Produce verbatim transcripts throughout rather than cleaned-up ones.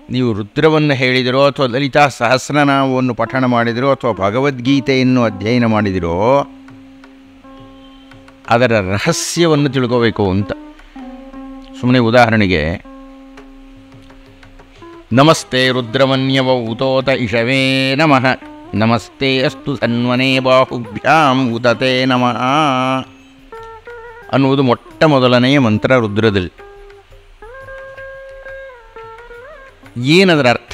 ನೀವು ರುದ್ರವನ್ನು ಹೇಳಿದಿರೋ ಅಥವಾ ಲಲಿತಾ ಸಹಸ್ರನಾಮವನ್ನು ಪಠಣ ಮಾಡಿದಿರೋ ಅಥವಾ ಭಗವದ್ಗೀತೆಯನ್ನು ಅಧ್ಯಯನ ಮಾಡಿದಿರೋ ಅದರ ರಹಸ್ಯವನ್ನು ತಿಳ್ಕೋಬೇಕು ಅಂತ. ಸುಮ್ಮನೆ ಉದಾಹರಣೆಗೆ, ನಮಸ್ತೆ ರುದ್ರಮನ್ಯವ ಉತೋತ ಇಷವೇ ನಮಃ, ನಮಸ್ತೆ ಅಸ್ತು ಸನ್ವನೇ ಬಾಹುಭ್ಯಾಂ ಉತತೆ ನಮಃ ಅನ್ನುವುದು ಮೊಟ್ಟ ಮೊದಲನೆಯ ಮಂತ್ರ ರುದ್ರದಲ್ಲಿ. ಏನದರ ಅರ್ಥ?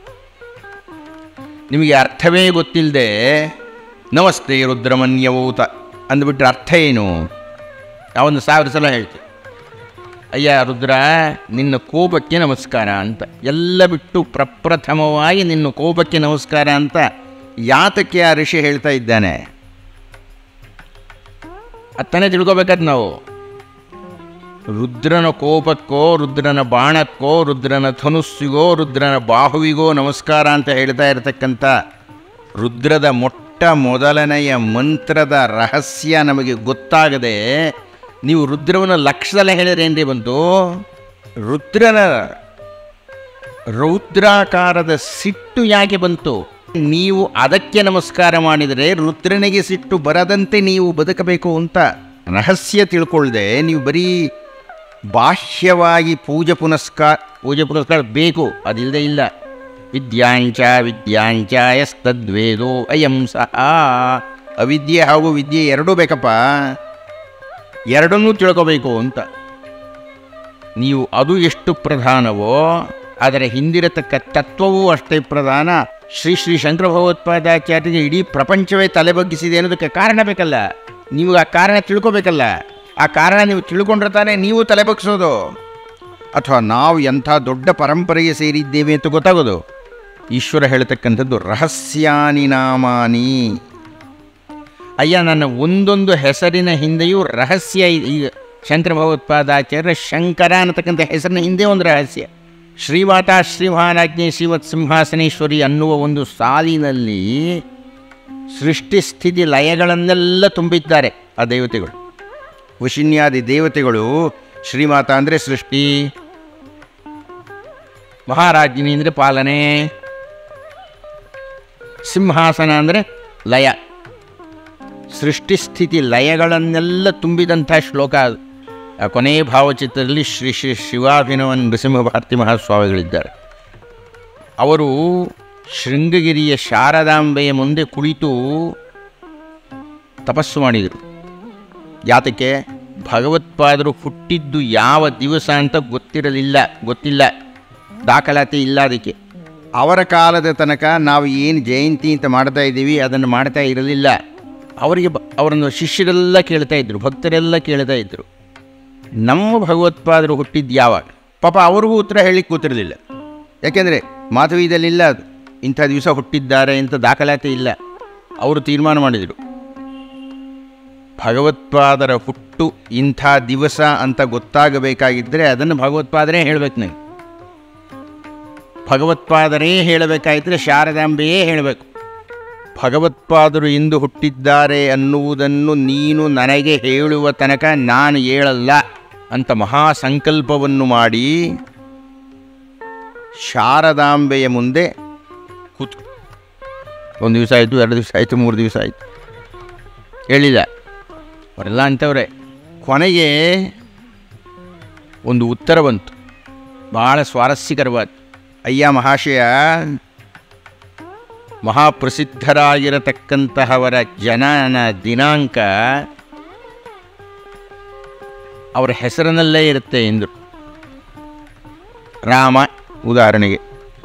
ನಿಮಗೆ ಅರ್ಥವೇ ಗೊತ್ತಿಲ್ಲದೆ ನಮಸ್ತೆ ರುದ್ರಮನ್ಯವೂತ ಅಂದುಬಿಟ್ರೆ ಅರ್ಥ ಏನು? ನಾವೊಂದು ಸಾವಿರ ಸಲ ಹೇಳ್ತೀವಿ, ಅಯ್ಯ ರುದ್ರ ನಿನ್ನ ಕೋಪಕ್ಕೆ ನಮಸ್ಕಾರ ಅಂತ. ಎಲ್ಲ ಬಿಟ್ಟು ಪ್ರಪ್ರಥಮವಾಗಿ ನಿನ್ನ ಕೋಪಕ್ಕೆ ನಮಸ್ಕಾರ ಅಂತ ಯಾತಕ್ಕೆ ಆ ಋಷಿ ಹೇಳ್ತಾ ಇದ್ದಾನೆ ಅತ್ತನೇ ತಿಳ್ಕೊಬೇಕಾದ ನಾವು. ರುದ್ರನ ಕೋಪಕ್ಕೋ, ರುದ್ರನ ಬಾಣಕ್ಕೋ, ರುದ್ರನ ಧನುಸ್ಸಿಗೋ, ರುದ್ರನ ಬಾಹುವಿಗೋ ನಮಸ್ಕಾರ ಅಂತ ಹೇಳ್ತಾ ಇರತಕ್ಕಂಥ ರುದ್ರದ ಮೊಟ್ಟ ಮೊದಲನೆಯ ಮಂತ್ರದ ರಹಸ್ಯ ನಮಗೆ ಗೊತ್ತಾಗದೆ ನೀವು ರುದ್ರವನ್ನು ಲಕ್ಷದಲ್ಲೇ ಹೇಳಿದ್ರೇನ್ರಿ ಬಂತು? ರುದ್ರನ ರೌದ್ರಾಕಾರದ ಸಿಟ್ಟು ಯಾಕೆ ಬಂತು? ನೀವು ಅದಕ್ಕೆ ನಮಸ್ಕಾರ ಮಾಡಿದರೆ ರುದ್ರನಿಗೆ ಸಿಟ್ಟು ಬರದಂತೆ ನೀವು ಬದುಕಬೇಕು ಅಂತ ರಹಸ್ಯ ತಿಳ್ಕೊಳ್ಳದೆ ನೀವು ಬರೀ ಬಾಹ್ಯವಾಗಿ ಪೂಜೆ ಪುನಸ್ಕಾರ ಪೂಜೆ ಪುನಸ್ಕಾರ ಬೇಕು, ಅದಿಲ್ಲದೆ ಇಲ್ಲ. ವಿದ್ಯಾಂಚ ವಿದ್ಯಾಂಚ ಯಸ್ತದ್ವೇದೋ ಅಯಂ ಸಹ. ಅವಿದ್ಯೆ ಹಾಗೂ ವಿದ್ಯೆ ಎರಡೂ ಬೇಕಪ್ಪ, ಎರಡನ್ನೂ ತಿಳ್ಕೋಬೇಕು ಅಂತ. ನೀವು ಅದು ಎಷ್ಟು ಪ್ರಧಾನವೋ ಅದರ ಹಿಂದಿರತಕ್ಕ ತತ್ವವೂ ಅಷ್ಟೇ ಪ್ರಧಾನ. ಶ್ರೀ ಶ್ರೀ ಶಂಕರ ಭಗವತ್ಪಾದಾಚಾರ್ಯರಿಗೆ ಇಡೀ ಪ್ರಪಂಚವೇ ತಲೆ ಬಗ್ಗಿಸಿದೆ ಅನ್ನೋದಕ್ಕೆ ಕಾರಣ ಬೇಕಲ್ಲ. ನೀವು ಆ ಕಾರಣ ತಿಳ್ಕೊಬೇಕಲ್ಲ. ಆ ಕಾರಣ ನೀವು ತಿಳ್ಕೊಂಡ್ರೆ ತಾನೇ ನೀವು ತಲೆ ಬಗ್ಗಿಸೋದು, ಅಥವಾ ನಾವು ಎಂಥ ದೊಡ್ಡ ಪರಂಪರೆಗೆ ಸೇರಿದ್ದೇವೆ ಅಂತ ಗೊತ್ತಾಗೋದು. ಈಶ್ವರ ಹೇಳ್ತಕ್ಕಂಥದ್ದು ರಹಸ್ಯಾನಿ ನಾಮಾನಿ. ಅಯ್ಯ, ನನ್ನ ಒಂದೊಂದು ಹೆಸರಿನ ಹಿಂದೆಯೂ ರಹಸ್ಯ. ಈಗ ಶಂಕರ ಭಗವತ್ಪಾದಾಚಾರ್ಯ ಶಂಕರ ಅನ್ನತಕ್ಕಂಥ ಹೆಸರಿನ ಹಿಂದೆ ಒಂದು ರಹಸ್ಯ. ಶ್ರೀಮಾತಾ ಶ್ರೀಮಹಾರಾಜ್ಞೆ ಶ್ರೀವತ್ ಸಿಂಹಾಸನೇಶ್ವರಿ ಅನ್ನುವ ಒಂದು ಸಾಲಿನಲ್ಲಿ ಸೃಷ್ಟಿ ಸ್ಥಿತಿ ಲಯಗಳನ್ನೆಲ್ಲ ತುಂಬಿದ್ದಾರೆ ಆ ದೇವತೆಗಳು. ವಶಿನ್ಯಾದಿ ದೇವತೆಗಳು. ಶ್ರೀಮಾತಾ ಅಂದರೆ ಸೃಷ್ಟಿ, ಮಹಾರಾಜ್ಞಿ ಅಂದರೆ ಪಾಲನೆ, ಸಿಂಹಾಸನ ಅಂದರೆ ಲಯ. ಸೃಷ್ಟಿ ಸ್ಥಿತಿ ಲಯಗಳನ್ನೆಲ್ಲ ತುಂಬಿದಂಥ ಶ್ಲೋಕ ಅದು. ಆ ಕೊನೆಯ ಭಾವಚಿತ್ರದಲ್ಲಿ ಶ್ರೀ ಶ್ರೀ ಶಿವಾಭಿನವ ನೃಸಿಂಹ ಭಾರತಿ ಮಹಾಸ್ವಾಮಿಗಳಿದ್ದಾರೆ. ಅವರು ಶೃಂಗಗಿರಿಯ ಶಾರದಾಂಬೆಯ ಮುಂದೆ ಕುಳಿತು ತಪಸ್ಸು ಮಾಡಿದರು. ಯಾತಕ್ಕೆ? ಭಗವತ್ಪಾದರು ಹುಟ್ಟಿದ್ದು ಯಾವ ದಿವಸ ಅಂತ ಗೊತ್ತಿರಲಿಲ್ಲ, ಗೊತ್ತಿಲ್ಲ, ದಾಖಲಾತಿ ಇಲ್ಲ ಅದಕ್ಕೆ. ಅವರ ಕಾಲದ ತನಕ ನಾವು ಏನು ಜಯಂತಿ ಅಂತ ಮಾಡ್ತಾ ಇದ್ದೀವಿ ಅದನ್ನು ಮಾಡ್ತಾ ಇರಲಿಲ್ಲ. ಅವರಿಗೆ ಅವರನ್ನು ಶಿಷ್ಯರೆಲ್ಲ ಕೇಳ್ತಾ ಇದ್ದರು, ಭಕ್ತರೆಲ್ಲ ಕೇಳ್ತಾ ಇದ್ದರು, ನಮ್ಮ ಭಗವತ್ಪಾದರು ಹುಟ್ಟಿದ್ದು ಯಾವಾಗ? ಪಾಪ ಅವ್ರಿಗೂ ಉತ್ತರ ಹೇಳಲಿಕ್ಕೆ ಗೊತ್ತಿರಲಿಲ್ಲ. ಯಾಕೆಂದರೆ ಮಾಧವೀಯದಲ್ಲಿಲ್ಲ ಅದು, ಇಂಥ ದಿವಸ ಹುಟ್ಟಿದ್ದಾರೆ ಅಂತ ದಾಖಲಾತಿ ಇಲ್ಲ. ಅವರು ತೀರ್ಮಾನ ಮಾಡಿದರು, ಭಗವತ್ಪಾದರ ಹುಟ್ಟು ಇಂಥ ದಿವಸ ಅಂತ ಗೊತ್ತಾಗಬೇಕಾಗಿದ್ದರೆ ಅದನ್ನು ಭಗವತ್ಪಾದರೇ ಹೇಳಬೇಕು. ನನಗೆ ಭಗವತ್ಪಾದರೇ ಹೇಳಬೇಕಾಗಿದ್ದರೆ ಶಾರದಾಂಬೆಯೇ ಹೇಳಬೇಕು. ಭಗವತ್ಪಾದರು ಇಂದು ಹುಟ್ಟಿದ್ದಾರೆ ಅನ್ನುವುದನ್ನು ನೀನು ನನಗೆ ಹೇಳುವ ತನಕ ನಾನು ಹೇಳಲ್ಲ ಅಂತ ಮಹಾಸಂಕಲ್ಪವನ್ನು ಮಾಡಿ ಶಾರದಾಂಬೆಯ ಮುಂದೆ ಕೂತು ಒಂದು ದಿವಸ ಆಯಿತು, ಎರಡು ದಿವಸ ಆಯಿತು, ಮೂರು ದಿವಸ ಆಯಿತು, ಹೇಳಿಲ್ಲ. ಅವರೆಲ್ಲ ಅಂಥವ್ರೆ. ಕೊನೆಗೆ ಒಂದು ಉತ್ತರ ಬಂತು, ಭಾಳ ಸ್ವಾರಸ್ಯಕರವಾದ. ಅಯ್ಯ ಮಹಾಶಯ, ಮಹಾಪ್ರಸಿದ್ಧರಾಗಿರತಕ್ಕಂತಹವರ ಜನನ ದಿನಾಂಕ ಅವರ ಹೆಸರಿನಲ್ಲೇ ಇರುತ್ತೆ ಎಂದರು. ರಾಮ ಉದಾಹರಣೆಗೆ,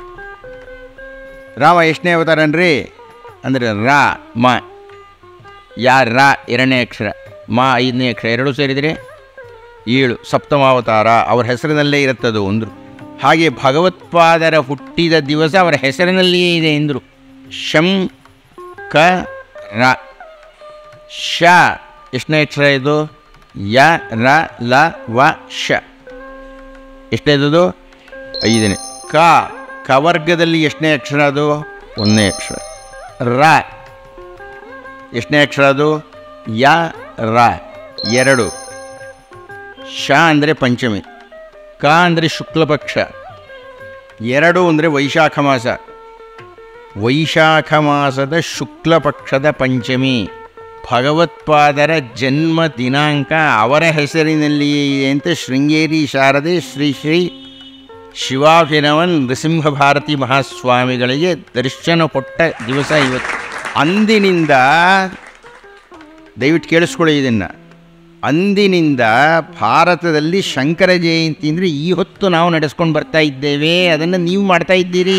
ರಾಮ ಎಷ್ಟನೇ ಅವತಾರನ್ರಿ ಅಂದರೆ ರಾ ಮ. ಯಾ ರಾ ಎರಡನೇ ಅಕ್ಷರ, ಮಾ ಐದನೇ ಅಕ್ಷರ, ಎರಡೂ ಸೇರಿದರೆ ಏಳು, ಸಪ್ತಮಾವತಾರ ಅವರ ಹೆಸರಿನಲ್ಲೇ ಇರುತ್ತದು ಅಂದರು. ಹಾಗೆ ಭಗವತ್ಪಾದರ ಹುಟ್ಟಿದ ದಿವಸ ಅವರ ಹೆಸರಿನಲ್ಲಿಯೇ ಇದೆ ಎಂದರು. ಶಂ ಕ ರ. ಶ ಎಷ್ಟನೇ ಅಕ್ಷರ ಇದು? ಯ ರ ಲ ವ ಶ. ಎಷ್ಟೇ ಇದು? ಐದನೇ. ಕ ಕವರ್ಗದಲ್ಲಿ ಎಷ್ಟನೇ ಅಕ್ಷರ ಅದು? ಒಂದನೇ ಅಕ್ಷರ. ರ ಎಷ್ಟನೇ ಅಕ್ಷರ ಅದು? ಯ ರ ಎರಡು. ಶ ಅಂದರೆ ಪಂಚಮಿ, ಕ ಅಂದರೆ ಶುಕ್ಲಪಕ್ಷ, ಎರಡು ಅಂದರೆ ವೈಶಾಖ ಮಾಸ. ವೈಶಾಖ ಮಾಸದ ಶುಕ್ಲ ಪಕ್ಷದ ಪಂಚಮಿ ಭಗವತ್ಪಾದರ ಜನ್ಮ ದಿನಾಂಕ ಅವರ ಹೆಸರಿನಲ್ಲಿಯೇ ಇದೆ ಅಂತ ಶೃಂಗೇರಿ ಶಾರದೆ ಶ್ರೀ ಶ್ರೀ ಶಿವಾಭಿನವನ್ ನೃಸಿಂಹ ಭಾರತಿ ಮಹಾಸ್ವಾಮಿಗಳಿಗೆ ದರ್ಶನ ಕೊಟ್ಟ ದಿವಸ ಇವತ್ತು. ಅಂದಿನಿಂದ ದಯವಿಟ್ಟು ಕೇಳಿಸ್ಕೊಳ್ಳಿ ಇದನ್ನು, ಅಂದಿನಿಂದ ಭಾರತದಲ್ಲಿ ಶಂಕರ ಜಯಂತಿ ಅಂದರೆ ಈ ಹೊತ್ತು ನಾವು ನಡೆಸ್ಕೊಂಡು ಬರ್ತಾ ಇದ್ದೇವೆ, ಅದನ್ನು ನೀವು ಮಾಡ್ತಾ ಇದ್ದೀರಿ.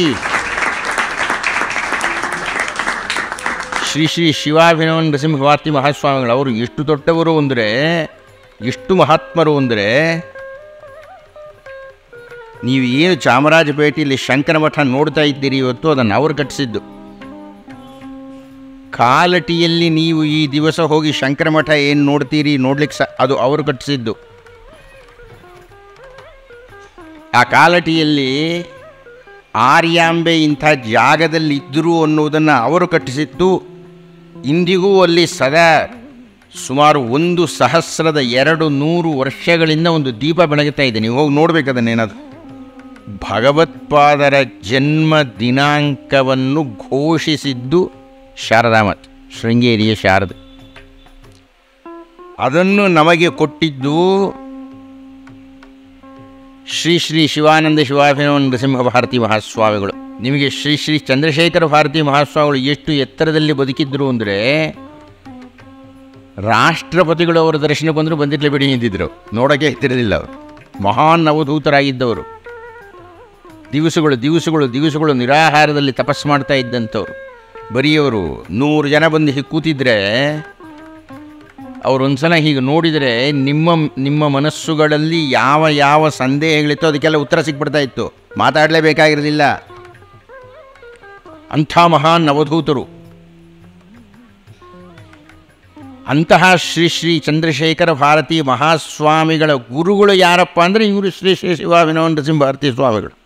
ಶ್ರೀ ಶ್ರೀ ಶಿವಾಭಿನವನ್ ನೃಸಿಂಹ ಭಾರತಿ ಮಹಾಸ್ವಾಮಿಗಳು ಅವರು ಎಷ್ಟು ದೊಡ್ಡವರು ಅಂದರೆ, ಎಷ್ಟು ಮಹಾತ್ಮರು ಅಂದರೆ, ನೀವು ಏನು ಚಾಮರಾಜಪೇಟೆಯಲ್ಲಿ ಶಂಕರ ಮಠ ನೋಡ್ತಾ ಇದ್ದೀರಿ ಇವತ್ತು, ಅದನ್ನು ಅವರು ಕಟ್ಟಿಸಿದ್ದು. ಕಾಲಟಿಯಲ್ಲಿ ನೀವು ಈ ದಿವಸ ಹೋಗಿ ಶಂಕರ ಮಠ ಏನು ನೋಡ್ತೀರಿ ನೋಡ್ಲಿಕ್ಕೆ ಸ ಅದು ಅವರು ಕಟ್ಟಿಸಿದ್ದು. ಆ ಕಾಲಟಿಯಲ್ಲಿ ಆರ್ಯಾಂಬೆ ಇಂಥ ಜಾಗದಲ್ಲಿ ಇದ್ದರು ಅನ್ನುವುದನ್ನು ಅವರು ಕಟ್ಟಿಸಿದ್ದು. ಇಂದಿಗೂ ಅಲ್ಲಿ ಸದಾ ಸುಮಾರು ಒಂದು ಸಹಸ್ರದ ಎರಡು ನೂರು ವರ್ಷಗಳಿಂದ ಒಂದು ದೀಪ ಬೆಳಗುತ್ತಾ ಇದೆ. ನೀವು ಹೋಗಿ ನೋಡಬೇಕದನ್ನೇನಾದ್ರು. ಭಗವತ್ಪಾದರ ಜನ್ಮ ದಿನಾಂಕವನ್ನು ಘೋಷಿಸಿದ್ದು ಶಾರದಾ ಮಠ, ಶೃಂಗೇರಿಯ ಶಾರದೆ. ಅದನ್ನು ನಮಗೆ ಕೊಟ್ಟಿದ್ದು ಶ್ರೀ ಶ್ರೀ ಶಿವಾನಂದ ಶಿವಾಭಿನವನ್ ನೃಸಿಂಹ ಭಾರತಿ ಮಹಾಸ್ವಾಮಿಗಳು. ನಿಮಗೆ ಶ್ರೀ ಶ್ರೀ ಚಂದ್ರಶೇಖರ ಭಾರತಿ ಮಹಾಸ್ವಾಮಿಗಳು ಎಷ್ಟು ಎತ್ತರದಲ್ಲಿ ಬದುಕಿದ್ರು ಅಂದರೆ, ರಾಷ್ಟ್ರಪತಿಗಳು ಅವರ ದರ್ಶನ ಬಂದರೂ ಬಂದಿರಲಿ ಬಿಡಿ ನಿಂತಿದ್ದರು, ನೋಡೋಕ್ಕೆ ಎತ್ತಿರಲಿಲ್ಲ. ಅವರು ಮಹಾನ್ ಅವಧೂತರಾಗಿದ್ದವರು. ದಿವಸಗಳು ದಿವಸಗಳು ದಿವಸಗಳು ನಿರಾಹಾರದಲ್ಲಿ ತಪಸ್ಸು ಮಾಡ್ತಾ ಇದ್ದಂಥವ್ರು. ಬರೀ ಅವರು ನೂರು ಜನ ಬಂದು ಹೀಗೆ ಕೂತಿದ್ರೆ ಅವರೊಂದ್ಸಲ ಹೀಗೆ ನೋಡಿದರೆ ನಿಮ್ಮ ನಿಮ್ಮ ಮನಸ್ಸುಗಳಲ್ಲಿ ಯಾವ ಯಾವ ಸಂದೇಹಗಳಿತ್ತೋ ಅದಕ್ಕೆಲ್ಲ ಉತ್ತರ ಸಿಕ್ಬಿಡ್ತಾ ಇತ್ತು, ಮಾತಾಡಲೇಬೇಕಾಗಿರಲಿಲ್ಲ. ಅಂಥ ಮಹಾನ್ ಅವಧೂತರು. ಅಂತಹ ಶ್ರೀ ಶ್ರೀ ಚಂದ್ರಶೇಖರ ಭಾರತಿ ಮಹಾಸ್ವಾಮಿಗಳ ಗುರುಗಳು ಯಾರಪ್ಪ ಅಂದರೆ ಇವರು ಶ್ರೀ ಶ್ರೀ ಶಿವಾಭಿನವನ್ ನೃಸಿಂಹ ಭಾರತಿ ಸ್ವಾಮಿಗಳು.